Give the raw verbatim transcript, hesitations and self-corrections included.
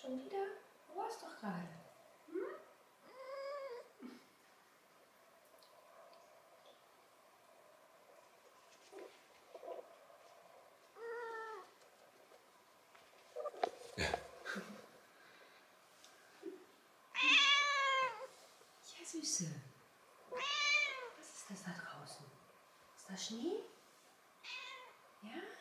Schon wieder? Wo warst du doch gerade? Hm? Ja, Süße. Was ist das da draußen? Ist das Schnee? Ja?